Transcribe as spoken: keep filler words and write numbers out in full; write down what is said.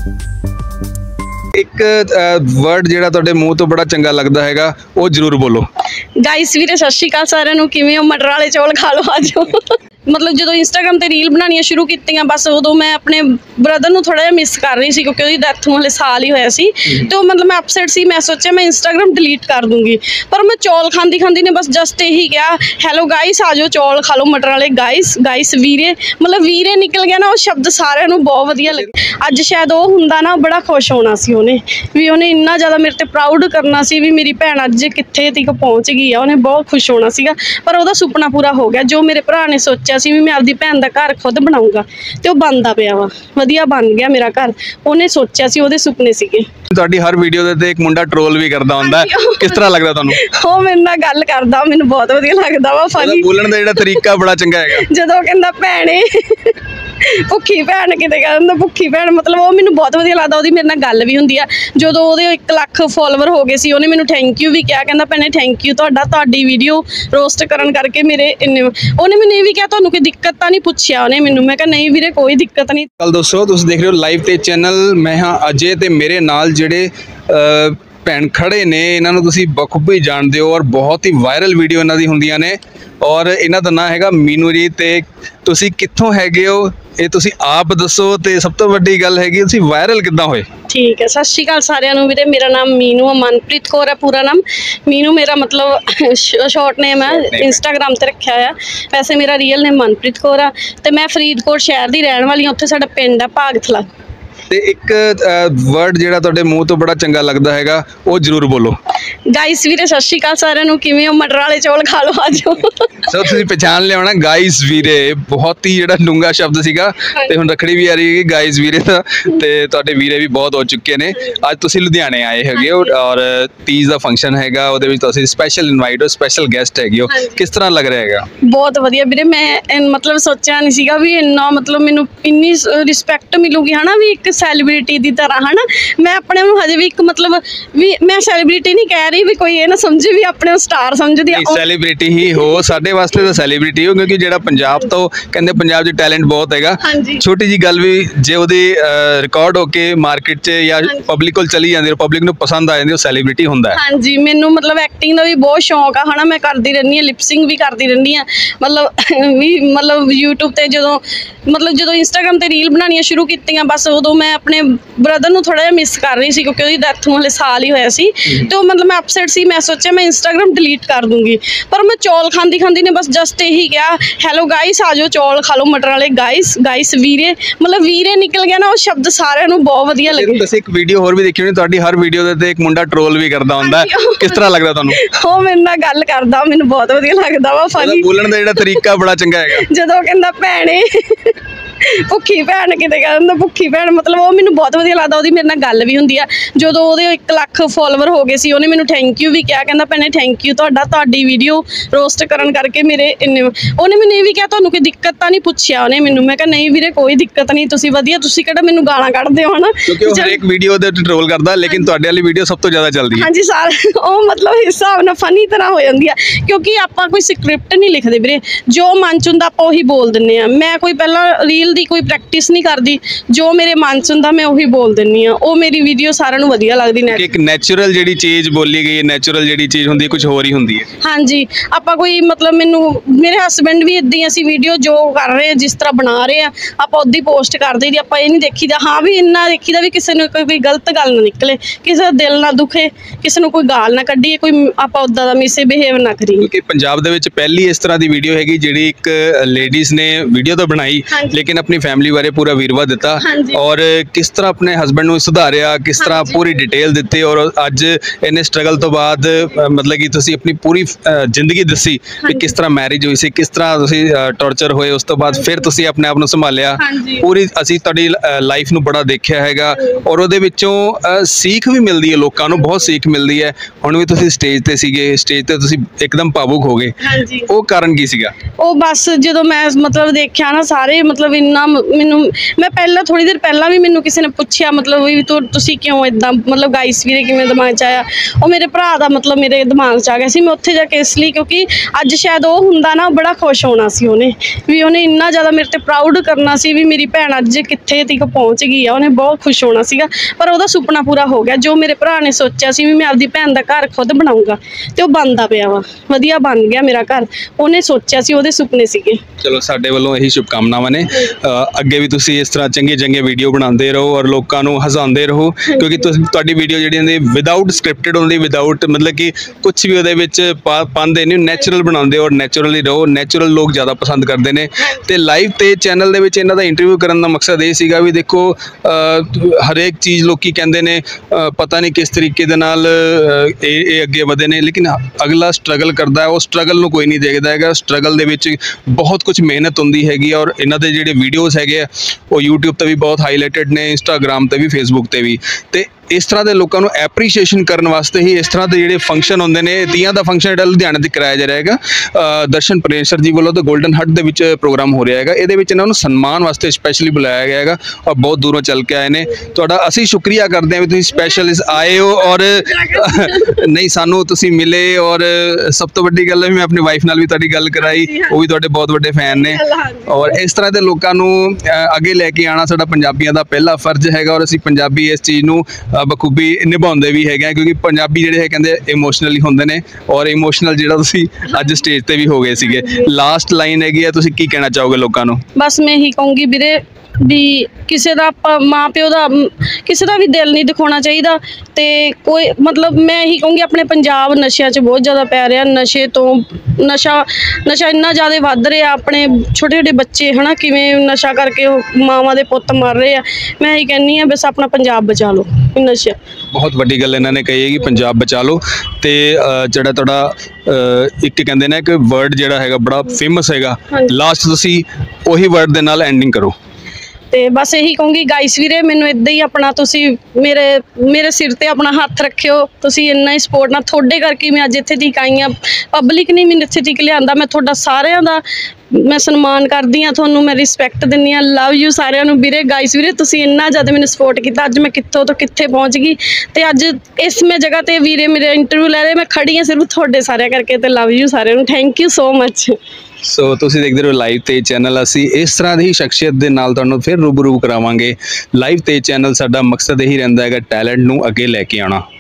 एक वर्ड जिहड़ा तुहाडे मूँह तो बड़ा चंगा लगता हैगा वो जरूर बोलो। गाइस वीरे सत श्री अकाल सारिਆਂ ਨੂੰ किवें हो? मटर वाले चौल खा लो आ जाओ। मतलब जो इंस्टाग्राम ते रील बनानियां शुरू कीतियां बस उदों मैं अपने ब्रदर नूं थोड़ा जिहा मिस कर रही सी क्योंकि उहदी डैथ नूं हले साल ही होया सी ते मतलब मैं अपसेट सी। मैं सोचा मैं इंस्टाग्राम डिलीट कर दूंगी पर मैं चौल खांदी खांदी ने बस जस्ट यही कहा हैलो गाइस आ जाओ चौल खा लो मटर वाले गाइस गाइस वीरे मतलब वीरे निकल गया ना वो शब्द सारिਆਂ ਨੂੰ बहुत वधिया लगे। अज शायद वो हुंदा ना बड़ा खुश होना सी उहने भी उहने इन्ना ज़्यादा मेरे ते प्राउड करना सी भी मेरी भैन अज कित्थे तक पहुँच गई है। उहने बहुत खुश होना सीगा पर उहदा सुपना पूरा हो गया जो मेरे भरा ने सोचा सी भी मैं आपदी भैन दा घर खुद बनाऊंगा ते ओह बनदा पिया वा वधिया बन गया मेरा घर। उहने सोचा सी ओहदे सुपने सीगे। तुहाडी हर वीडियो दे ते एक मुंडा ट्रोल भी करदा हुंदा है किस तरह लगदा तुहानू? ओह मेरे नाल गल करदा मैनूं बहुत वधिया लगदा वा फनी बोलण दा जिहड़ा तरीका बड़ा चंगा हैगा। जदों कहंदा भैणे भुखी भैन किते कहंदा भुखी भैन मतलब वो मैनूं बहुत वधिया लगदा। ओहदी मेरे नाल गल भी हुंदी आ जदों ओहदे एक लाख फॉलोवर हो गए सी उहने मैनूं थैंक यू भी कहा कहंदा भैणे थैंक यू तुहाडा तुहाडी वीडियो रोस्ट करन करके मेरे इन्ने उहने मैनूं ये भी कहा तुहानूं कोई दिक्कत तां नहीं पुछया उहने मैनूं। मैं कहा नहीं वीरे कोई दिक्कत नहीं। कल दोस्तों तुसीं देख रहे हो लाइव ते चैनल मैं हाँ अजय ते मेरे नाल जिहड़े भैन खड़े ने इन्हां नूं तुसीं बखूबी जाणदे हो और बहुत ही वायरल वीडियो इन्हां दी हुंदियां ने और इन्हां दा नाम हैगा मीनू जी। ते तुसीं कित्थों हैगे हो ये तुसीं आप दसो ते सब तो वड्डी गल हैगी तुसीं वायरल किद्दां होए? ठीक है सत श्री अकाल सारिਆਂ ਨੂੰ ਵੀਰੇ मेरा नाम मीनू मनप्रीत कौर है पूरा नाम मीनू मेरा मतलब शॉर्ट नेम है इंस्टाग्राम ते रखा होया वैसे मेरा रियल नेम मनप्रीत कौर है ते मैं फरीदकोट शहर दी रहण वाली उत्थे साडा पिंड है भागथला। ते एक वर्ड जिहड़ा तुहाडे मूँह तो बड़ा चंगा लगता हैगा वो जरूर बोलो। गाइस वीरे सत श्री अकाल सारिਆਂ ਨੂੰ किवें हो? मटर वाले चौल खा लो आ जाओ। सो तुसीं पहचान लिया होना गाइस वीरे बहुत ही जिहड़ा डूंगा शब्द सीगा ते हुण रखड़ी भी आ रही है गाइस वीरे दा ते तुहाडे वीरे भी बहुत हो चुके ने। अज तुसीं लुधियाणे आए हैगे हो और तीज दा फंक्शन हैगा ओहदे विच तुसीं स्पैशल इनवाइट हो स्पैशल गेस्ट हैगे हो किस तरह लग रहा हैगा? बहुत वधिया वीरे मैं मतलब सोचा नहीं सीगा भी इन्ना मतलब मैनूं इन्नी रिस्पैक्ट मिलूगी है ना भी एक सैलीब्रिटी की तरह है ना। मैं अपने हजे भी एक मतलब भी मैं सैलीब्रिटी नहीं कह रही भी कोई ये ना समझे भी अपने स्टार समझदी है सैलीब्रिटी ही हो साडे वास्ते तो सैलीब्रिटी हो क्योंकि जेड़ा पंजाब तो कहंदे पंजाब च टैलेंट बहुत हैगा। छोटी जी गल भी जे ओदी रिकॉर्ड होके मार्केट च या पब्लिक कोल चली जांदी पब्लिक नूं पसंद आ जांदी ओ सैलीब्रिटी हुंदा है। हां जी मैनूं मतलब एक्टिंग दा भी बहुत शौक है ना मैं करदी रहनी हां लिपसिंग भी करदी रहनी हां मतलब भी मतलब यूट्यूब ते जदों मतलब जदों इंस्टाग्राम ते रील बनानियां शुरू कीतियां बस उदों मैं अपने ब्रदर नूं थोड़ा जिहा मिस कर रही सी क्योंकि उहदी डैथ नूं हले साल ही होया सी ते मतलब मैं अपसेट सी। मैं सोचा मैं इंस्टाग्राम डिलीट कर दूंगी पर मैं चौल खांदी खांदी ने बस जस्ट यही कहा हैलो गाइस आ जाओ चौल खा लो मटर वाले गाइस गाइस वीरे मतलब वीरे निकल गया ना वो शब्द सारिਆਂ ਨੂੰ बहुत वधिया लगे। तुसीं एक वीडियो होर भी देखी होनी तुहाडी हर वीडियो दे ते एक मुंडा ट्रोल भी करदा हुंदा है किस तरह लगदा तुहानू? ओह मेरे नाल गल करदा मैनूं बहुत वधिया लगदा वा फनी बोलण दा जिहड़ा तरीका बड़ा चंगा हैगा। जदों कहंदा भैणे भुखी भैन किते कहंदा भुखी भैन मतलब वो मैनूं बहुत वधिया लगदा। ओहदी मेरे नाल गल भी हुंदी आ जदों ओहदे एक लाख फॉलोवर हो गए सी उहने मैनूं थैंक यू भी कहा कहंदा भैणे थैंक यू तुहाडा तुहाडी वीडियो रोस्ट करन करके मेरे इन्ने उहने मैनूं ये भी कहा तुहानूं कोई दिक्कत तां नहीं पुछया उहने मैनूं। मैं कहा नहीं वीरे कोई दिक्कत नहीं तुसीं वधिया तुसीं किहड़ा मैनूं गालां कढदे हो ना क्योंकि हर एक वीडियो दे ट्रोल करदा लेकिन तुहाडे वाली वीडियो सब तो ज़्यादा चलदी है। हां जी सारे ओ मतलब हिसाब नाल फनी तरह हो जांदी है क्योंकि आपां कोई स्क्रिप्ट नहीं लिखदे वीरे जो मन च हुंदा आपां ओही बोल दिंने आ। मैं कोई पहला रील दी कोई प्रैक्टिस नहीं करदी जो मेरे मन च हुंदा मैं ओही बोल दिंनी आ ओ मेरी वीडियो सारिਆਂ ਨੂੰ वधिया लगदी। एक नैचुरल जिहड़ी चीज़ बोली गई है नैचुरल जिहड़ी चीज़ हुंदी कुछ होर ही हुंदी है। हाँ जी आपां कोई मतलब मैनूं मेरे हसबैंड भी इदां ही असीं वीडियो जो कर रहे हैं जिस तरह बना रहे हैं आपां उद्दां ही पोस्ट कर दईदी आपां ये नहीं देखीदा हाँ भी इन्ना देखीदा भी किसी नूं कोई गलत गल ना निकले किसी दा दिल ना दुखे किसी नूं कोई गाल ना कड्डीए कोई आपां उद्दां दा मिसबिहेव ना करीए। क्योंकि पंजाब दे विच पहली इस तरह की वीडियो हैगी जिहड़ी एक लेडीज़ ने वीडियो तो बनाई लेकिन अपनी फैमिली बारे पूरा वीरवा दिता और किस तरह अपने हसबैंड नूं सुधारिया किस तरह पूरी डिटेल दित्ती और अज इन्ने स्ट्रगल तो बाद मतलब कि तुसीं अपनी पूरी जिंदगी दसी कि किस तरह मैरिज हुई सी किस तरह तुसीं टॉर्चर होए उस तो बाद फिर तुसीं अपने आप नूं संभालिया पूरी असीं तुहाडी लाइफ नूं बड़ा देखिया हैगा और उहदे विचों सीख भी मिलदी है लोकां नूं बहुत सीख मिलदी है। हुण भी तुसीं स्टेज ते सीगे स्टेज ते तुसीं एकदम भावुक हो गए वो कारण की सीगा? ਉਹ बस जो मैं मतलब देखा ना सारे मतलब ਇੰਨਾ ਮ- ਮੈਨੂੰ ਮੈਂ ਪਹਿਲਾਂ ਥੋੜੀ ਦੇਰ ਪਹਿਲਾਂ ਵੀ ਮੈਨੂੰ ਕਿਸੇ ਨੇ ਪੁੱਛਿਆ ਮਤਲਬ ਵੀ ਤੂੰ ਤੁਸੀਂ ਕਿਉਂ ਇਦਾਂ ਮਤਲਬ ਗਾਇਸ ਵੀਰੇ ਕਿਵੇਂ ਦਿਮਾਗ 'ਚ ਆਇਆ, ਉਹ ਮੇਰੇ ਭਰਾ ਦਾ ਮਤਲਬ ਮੇਰੇ ਦਿਮਾਗ 'ਚ ਆ ਗਿਆ ਸੀ। ਮੈਂ ਉੱਥੇ ਜਾ ਕੇ ਇਸ ਲਈ ਕਿਉਂਕਿ ਅੱਜ ਸ਼ਾਇਦ ਉਹ ਹੁੰਦਾ ਨਾ, ਬੜਾ ਖੁਸ਼ ਹੋਣਾ ਸੀ ਉਹਨੇ ਵੀ, ਉਹਨੇ ਇੰਨਾ ਜ਼ਿਆਦਾ ਮੇਰੇ ਤੇ ਪ੍ਰਾਊਡ ਕਰਨਾ ਸੀ ਵੀ ਮੇਰੀ ਭੈਣ ਅੱਜ ਕਿੱਥੇ ਤੱਕ ਪਹੁੰਚ ਗਈ ਆ, ਉਹਨੇ ਬਹੁਤ ਖੁਸ਼ ਹੋਣਾ ਸੀਗਾ। ਪਰ ਉਹਦਾ ਸੁਪਨਾ ਪੂਰਾ ਹੋ ਗਿਆ, ਜੋ ਮੇਰੇ ਭਰਾ ਨੇ ਸੋਚਿਆ ਸੀ ਵੀ ਮੈਂ ਆਪਦੀ ਭੈਣ ਦਾ ਘਰ ਖੁਦ ਬਣਾਉਂਗਾ ਤੇ ਉਹ ਬਣਦਾ ਪਿਆ ਵਾ, ਵਧੀਆ ਬਣ ਗਿਆ ਮੇਰਾ ਘਰ। ਉਹਨੇ ਸੋਚਿਆ ਸੀ, ਉਹਦੇ ਸੁਪਨੇ ਸੀਗੇ। ਚਲੋ ਸਾਡੇ ਵੱਲੋਂ ਇਹੀ ਸ਼ੁਭਕਾਮਨਾਵਾਂ ਨੇ, ਅ, ਅੱਗੇ ਵੀ ਤੁਸੀਂ ਇਸ ਤਰ੍ਹਾਂ ਚੰਗੇ ਚੰਗੇ ਵੀਡੀਓ ਬਣਾਉਂਦੇ ਰਹੋ ਔਰ ਲੋਕਾਂ ਨੂੰ ਹਸਾਉਂਦੇ ਰਹੋ, ਕਿਉਂਕਿ ਤੁਸੀਂ ਤੁਹਾਡੀ ਵੀਡੀਓ ਜਿਹੜੀ ਹੁੰਦੀ ਵਿਦਆਊਟ ਸਕ੍ਰਿਪਟਡ ਹੁੰਦੀ, ਵਿਦਆਊਟ ਮਤਲਬ ਕਿ ਕੁਝ ਵੀ ਉਹਦੇ ਵਿੱਚ ਪਾ ਪਾਉਂਦੇ ਨਹੀਂ, ਨੈਚੁਰਲ ਬਣਾਉਂਦੇ ਔਰ ਨੈਚੁਰਲੀ ਰਹੋ। ਨੈਚੁਰਲ ਲੋਕ ਜ਼ਿਆਦਾ ਪਸੰਦ ਕਰਦੇ ਨੇ। ਤੇ ਲਾਈਵ ਤੇ ਚੈਨਲ ਦੇ ਵਿੱਚ ਇਹਨਾਂ ਦਾ ਇੰਟਰਵਿਊ ਕਰਨ ਦਾ ਮਕਸਦ ਇਹ ਸੀਗਾ ਵੀ ਦੇਖੋ ਅ, ਹਰੇਕ ਚੀਜ਼ ਲੋਕੀ ਕਹਿੰਦੇ ਨੇ ਅ, ਪਤਾ ਨਹੀਂ ਕਿਸ ਤਰੀਕੇ ਦੇ ਨਾਲ ਅ, ਇਹ ਇਹ ਅੱਗੇ ਵਧੇ ਨੇ, ਲੇਕਿਨ ਅਗਲਾ ਸਟਰਗਲ ਕਰਦਾ ਹੈ, ਉਹ ਸਟਰਗਲ ਨੂੰ ਕੋਈ ਨਹੀਂ ਦੇਖਦਾ ਹੈਗਾ। ਸਟਰਗਲ ਦੇ ਵਿੱਚ ਬਹੁਤ ਕੁਝ ਮਿਹਨਤ ਹੁੰਦੀ ਹੈਗੀ ਔਰ ਇਹਨਾਂ ਦੇ ਜਿਹੜੇ ਵੀਡੀਓਜ਼ ਹੈਗੇ ਆ ਉਹ ਯੂਟਿਊਬ ਤੇ ਵੀ ਬਹੁਤ ਹਾਈਲਾਈਟਡ ਨੇ, ਇੰਸਟਾਗ੍ਰਾਮ ਤੇ ਵੀ, ਫੇਸਬੁੱਕ ਤੇ ਵੀ। ਤੇ ਇਸ ਤਰ੍ਹਾਂ ਦੇ ਲੋਕਾਂ ਨੂੰ ਐਪਰੀਸ਼ੀਏਸ਼ਨ ਕਰਨ ਵਾਸਤੇ ਹੀ ਇਸ ਤਰ੍ਹਾਂ ਦੇ ਜਿਹੜੇ ਫੰਕਸ਼ਨ ਹੁੰਦੇ ਨੇ, ਤੀਆਂ ਦਾ ਫੰਕਸ਼ਨ ਜਿਹੜਾ ਲੁਧਿਆਣੇ ਤੇ ਕਰਾਇਆ ਜਾ ਰਿਹਾ ਹੈਗਾ ਅ, ਦਰਸ਼ਨ ਪ੍ਰੇਸ਼ਰ ਜੀ ਵੱਲੋਂ ਤਾਂ ਗੋਲਡਨ ਹੱਟ ਦੇ ਵਿੱਚ ਪ੍ਰੋਗਰਾਮ ਹੋ ਰਿਹਾ ਹੈਗਾ। ਇਹਦੇ ਵਿੱਚ ਇਹਨਾਂ ਨੂੰ ਸਨਮਾਨ ਵਾਸਤੇ ਸਪੈਸ਼ਲੀ ਬੁਲਾਇਆ ਗਿਆ ਹੈਗਾ ਔਰ ਬਹੁਤ ਦੂਰੋਂ ਚੱਲ ਕੇ ਆਏ ਨੇ। ਤੁਹਾਡਾ ਅਸੀਂ ਸ਼ੁਕਰੀਆ ਕਰਦੇ ਹਾਂ ਵੀ ਤੁਸੀਂ ਸਪੈਸ਼ਲਿਸਟ ਆਏ ਹੋ ਔਰ ਨਹੀਂ ਸਾਨੂੰ ਤੁਸੀਂ ਮਿਲੇ। ਔਰ ਸਭ ਤੋਂ ਵੱਡੀ ਗੱਲ ਹੈ ਵੀ ਮੈਂ ਆਪਣੀ ਵਾਈਫ ਨਾਲ ਵੀ ਤੁਹਾਡੀ ਗੱਲ ਕਰਾਈ, ਉਹ ਵੀ ਤੁਹਾਡੇ ਬਹੁਤ ਵੱਡੇ ਫੈਨ ਨੇ। ਔਰ ਇਸ ਤਰ੍ਹਾਂ ਦੇ ਲੋਕਾਂ ਨੂੰ ਅ, ਅੱਗੇ ਲੈ ਕੇ ਆਉਣਾ ਸਾਡਾ ਪੰਜਾਬੀਆਂ ਦਾ ਪਹਿਲਾ ਫਰਜ਼ ਹੈਗਾ ਔਰ ਅਸੀਂ ਪੰਜਾਬੀ ਇਸ ਚੀਜ਼ ਨੂੰ ਬਖੂਬੀ ਨਿਭਾਉਂਦੇ ਵੀ ਹੈਗੇ ਆ, ਕਿਉਂਕਿ ਪੰਜਾਬੀ ਜਿਹੜੇ ਹੈ ਕਹਿੰਦੇ ਇਮੋਸ਼ਨਲੀ ਹੁੰਦੇ ਨੇ ਔਰ ਇਮੋਸ਼ਨਲ ਜਿਹੜਾ ਤੁਸੀਂ ਅੱਜ ਸਟੇਜ ਤੇ ਵੀ ਹੋ ਗਏ ਸੀਗੇ। ਲਾਸਟ ਲਾਈਨ ਹੈਗੀ ਆ, ਤੁਸੀਂ ਕੀ ਕਹਿਣਾ ਚਾਹੋਗੇ ਲੋਕਾਂ ਨੂੰ? ਬਸ ਮੈਂ ਇਹੀ ਕਹੂੰਗੀ ਵੀਰੇ ਵੀ ਕਿਸੇ ਦਾ ਆਪਾਂ ਮਾਂ ਪਿਓ ਦਾ ਮ, ਕਿਸੇ ਦਾ ਵੀ ਦਿਲ ਨਹੀਂ ਦਿਖਾਉਣਾ ਚਾਹੀਦਾ। ਤੇ ਕੋਈ ਮਤਲਬ ਮੈਂ ਇਹੀ ਕਹੂੰਗੀ ਆਪਣੇ ਪੰਜਾਬ ਨਸ਼ਿਆਂ 'ਚ ਬਹੁਤ ਜ਼ਿਆਦਾ ਪੈ ਰਿਹਾ, ਨਸ਼ੇ ਤੋਂ ਨਸ਼ਾ ਨਸ਼ਾ ਇੰਨਾ ਜ਼ਿਆਦਾ ਵੱਧ ਰਿਹਾ, ਆਪਣੇ ਛੋਟੇ ਛੋਟੇ ਬੱਚੇ ਹੈ ਨਾ ਕਿਵੇਂ ਨਸ਼ਾ ਕਰਕੇ ਉਹ ਮਾਵਾਂ ਦੇ ਪੁੱਤ ਮਰ ਰਹੇ ਆ। ਮੈਂ ਇਹੀ ਕਹਿੰਦੀ ਹਾਂ ਬਸ ਆਪਣਾ ਪੰਜਾਬ ਬਚਾ ਲਓ ਨਸ਼ਾ। ਬਹੁਤ ਵੱਡੀ ਗੱਲ ਇਹਨਾਂ ਨੇ ਕਹੀ ਹੈ ਕਿ ਪੰਜਾਬ ਬਚਾ ਲਓ। ਤੇ ਅ, ਜਿਹੜਾ ਤੁਹਾਡਾ ਅ, ਇੱਕ ਕਹਿੰਦੇ ਨੇ ਕਿ ਵਰਡ ਜਿਹੜਾ ਹੈਗਾ ਬੜਾ ਫੇਮਸ ਹੈਗਾ, ਲਾਸਟ ਤੁਸੀਂ ਉਹੀ ਵਰਡ ਦੇ ਨਾਲ ਐਂਡਿੰਗ ਕਰੋ। ਤੇ ਬਸ ਇਹੀ ਕਹੂੰਗੀ ਗਾਇਸ ਵੀਰੇ ਮੈਨੂੰ ਇੱਦਾਂ ਹੀ ਆਪਣਾ ਤੁਸੀਂ ਮੇਰੇ ਮੇਰੇ ਸਿਰ ਤੇ ਆਪਣਾ ਹੱਥ ਰੱਖਿਓ, ਤੁਸੀਂ ਇੰਨਾ ਹੀ ਸਪੋਰਟ ਨਾਲ, ਤੁਹਾਡੇ ਕਰਕੇ ਮੈਂ ਅੱਜ ਇੱਥੇ ਤੱਕ ਆਈ ਹਾਂ। ਪਬਲਿਕ ਨੇ ਮੈਨੂੰ ਇੱਥੇ ਤੱਕ ਲਿਆਂਦਾ, ਮੈਂ ਤੁਹਾਡਾ ਸਾਰਿਆਂ ਦਾ ਮੈਂ ਸਨਮਾਨ ਕਰਦੀ ਹਾਂ, ਤੁਹਾਨੂੰ ਮੈਂ ਰਿਸਪੈਕਟ ਦਿੰਦੀ ਹਾਂ। ਲਵ ਯੂ ਸਾਰਿਆਂ ਨੂੰ ਵੀਰੇ। ਗਾਇਸ ਵੀਰੇ ਤੁਸੀਂ ਇੰਨਾ ਜ਼ਿਆਦਾ ਮੈਨੂੰ ਸਪੋਰਟ ਕੀਤਾ, ਅੱਜ ਮੈਂ ਕਿੱਥੋਂ ਤੋਂ ਕਿੱਥੇ ਪਹੁੰਚ ਗਈ ਤੇ ਅੱਜ ਇਸ ਮੈਂ ਜਗ੍ਹਾ ਤੇ ਵੀਰੇ ਮੇਰੇ ਇੰਟਰਵਿਊ ਲੈ ਰਹੇ, ਮੈਂ ਖੜੀ ਹਾਂ ਸਿਰਫ ਤੁਹਾਡੇ ਸਾਰਿਆਂ ਕਰਕੇ। ਤੇ ਲਵ ਯੂ ਸਾਰਿਆਂ ਨੂੰ, thank you so much. So ਤੁਸੀਂ ਦੇਖਦੇ ਰਹੋ ਲਾਈਵ ਤੇ ਚੈਨਲ। ਅਸੀਂ ਇਸ ਤਰ੍ਹਾਂ ਦੀ ਸ਼ਖਸੀਅਤ ਦੇ ਨਾਲ ਤੁਹਾਨੂੰ ਫਿਰ ਰੂਬਰੂ ਕਰਾਵਾਂਗੇ। ਲਾਈਵ ਤੇ ਚੈਨਲ ਸਾਡਾ ਮਕਸਦ ਇਹੀ ਰਹਿੰਦਾ ਹੈਗਾ ਟੈਲੈਂਟ ਨੂੰ ਅੱਗੇ ਲੈ ਕੇ ਆਉਣਾ।